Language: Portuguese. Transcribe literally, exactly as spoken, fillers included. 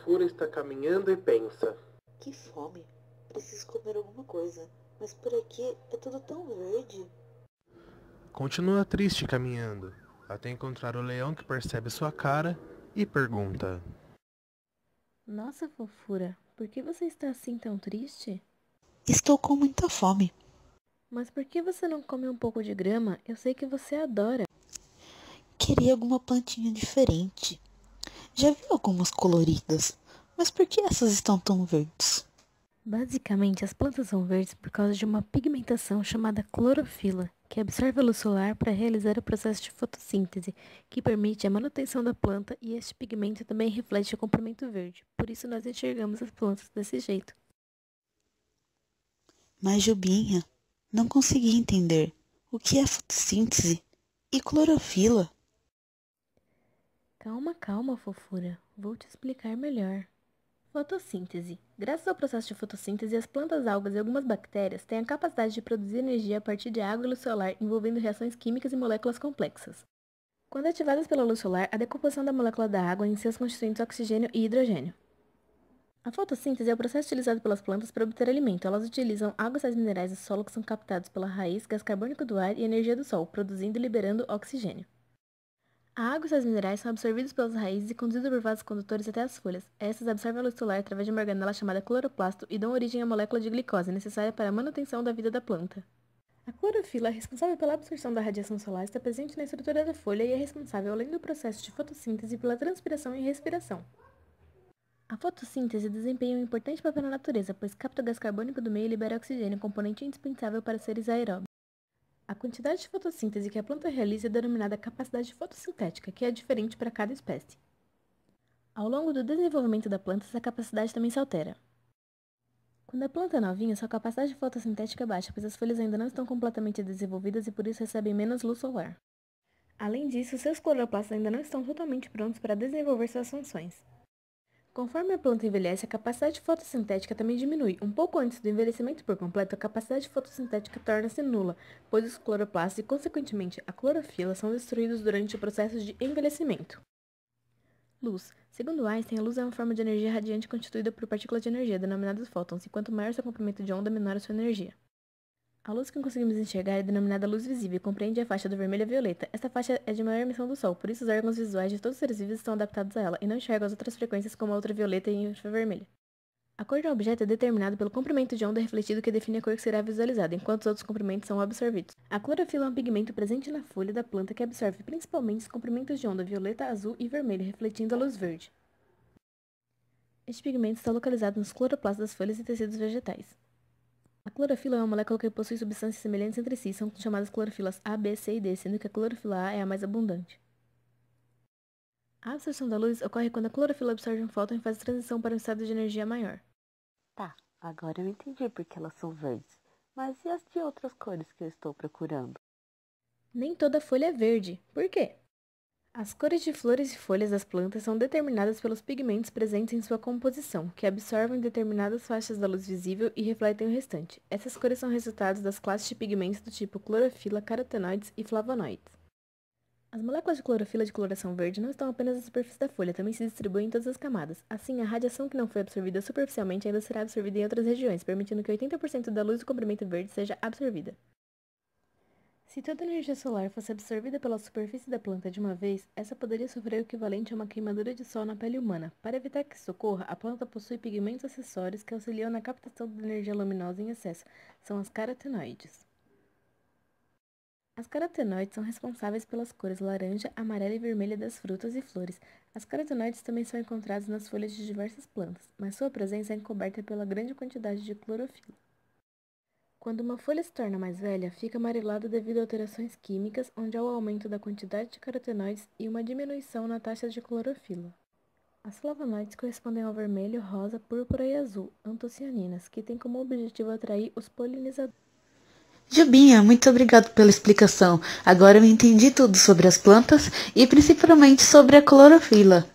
Fofura está caminhando e pensa. Que fome. Preciso comer alguma coisa. Mas por aqui é tudo tão verde. Continua triste caminhando, até encontrar o leão que percebe sua cara e pergunta. Nossa, Fofura, por que você está assim tão triste? Estou com muita fome. Mas por que você não come um pouco de grama? Eu sei que você adora. Queria alguma plantinha diferente. Já vi algumas coloridas, mas por que essas estão tão verdes? Basicamente, as plantas são verdes por causa de uma pigmentação chamada clorofila, que absorve a luz solar para realizar o processo de fotossíntese, que permite a manutenção da planta, e este pigmento também reflete o comprimento verde. Por isso nós enxergamos as plantas desse jeito. Mas, Jubinha, não consegui entender o que é fotossíntese e clorofila. Calma, calma, Fofura. Vou te explicar melhor. Fotossíntese. Graças ao processo de fotossíntese, as plantas, algas e algumas bactérias têm a capacidade de produzir energia a partir de água e luz solar, envolvendo reações químicas e moléculas complexas. Quando ativadas pela luz solar, a decomposição da molécula da água em seus constituintes oxigênio e hidrogênio. A fotossíntese é o processo utilizado pelas plantas para obter alimento. Elas utilizam água e sais minerais do solo que são captados pela raiz, gás carbônico do ar e energia do sol, produzindo e liberando oxigênio. A água e sais minerais são absorvidos pelas raízes e conduzidos por vasos condutores até as folhas. Essas absorvem a luz solar através de uma organela chamada cloroplasto e dão origem à molécula de glicose, necessária para a manutenção da vida da planta. A clorofila, responsável pela absorção da radiação solar, está presente na estrutura da folha e é responsável, além do processo de fotossíntese, pela transpiração e respiração. A fotossíntese desempenha um importante papel na natureza, pois capta o gás carbônico do meio e libera oxigênio, componente indispensável para seres aeróbios. A quantidade de fotossíntese que a planta realiza é denominada capacidade fotossintética, que é diferente para cada espécie. Ao longo do desenvolvimento da planta, essa capacidade também se altera. Quando a planta é novinha, sua capacidade fotossintética é baixa, pois as folhas ainda não estão completamente desenvolvidas e por isso recebem menos luz solar. Além disso, seus cloroplastos ainda não estão totalmente prontos para desenvolver suas funções. Conforme a planta envelhece, a capacidade fotossintética também diminui. Um pouco antes do envelhecimento por completo, a capacidade fotossintética torna-se nula, pois os cloroplastos e, consequentemente, a clorofila são destruídos durante o processo de envelhecimento. Luz. Segundo Einstein, a luz é uma forma de energia radiante constituída por partículas de energia, denominadas fótons, e quanto maior seu comprimento de onda, menor a sua energia. A luz que conseguimos enxergar é denominada luz visível e compreende a faixa do vermelho à violeta. Esta faixa é de maior emissão do Sol, por isso os órgãos visuais de todos os seres vivos estão adaptados a ela e não enxergam as outras frequências como a ultravioleta e a infravermelha. A cor de um objeto é determinada pelo comprimento de onda refletido que define a cor que será visualizada, enquanto os outros comprimentos são absorvidos. A clorofila é um pigmento presente na folha da planta que absorve principalmente os comprimentos de onda violeta, azul e vermelho, refletindo a luz verde. Este pigmento está localizado nos cloroplastos das folhas e tecidos vegetais. A clorofila é uma molécula que possui substâncias semelhantes entre si, são chamadas clorofilas A, B, C e D, sendo que a clorofila A é a mais abundante. A absorção da luz ocorre quando a clorofila absorve um fóton e faz a transição para um estado de energia maior. Tá, agora eu entendi porque elas são verdes. Mas e as de outras cores que eu estou procurando? Nem toda folha é verde. Por quê? As cores de flores e folhas das plantas são determinadas pelos pigmentos presentes em sua composição, que absorvem determinadas faixas da luz visível e refletem o restante. Essas cores são resultados das classes de pigmentos do tipo clorofila, carotenoides e flavonoides. As moléculas de clorofila de coloração verde não estão apenas na superfície da folha, também se distribuem em todas as camadas. Assim, a radiação que não foi absorvida superficialmente ainda será absorvida em outras regiões, permitindo que oitenta por cento da luz do comprimento verde seja absorvida. Se toda a energia solar fosse absorvida pela superfície da planta de uma vez, essa poderia sofrer o equivalente a uma queimadura de sol na pele humana. Para evitar que isso ocorra, a planta possui pigmentos acessórios que auxiliam na captação da energia luminosa em excesso. São as carotenoides. As carotenoides são responsáveis pelas cores laranja, amarela e vermelha das frutas e flores. As carotenoides também são encontradas nas folhas de diversas plantas, mas sua presença é encoberta pela grande quantidade de clorofila. Quando uma folha se torna mais velha, fica amarelada devido a alterações químicas, onde há o aumento da quantidade de carotenoides e uma diminuição na taxa de clorofila. As flavonoides correspondem ao vermelho, rosa, púrpura e azul, antocianinas, que têm como objetivo atrair os polinizadores. Jubinha, muito obrigado pela explicação. Agora eu entendi tudo sobre as plantas e principalmente sobre a clorofila.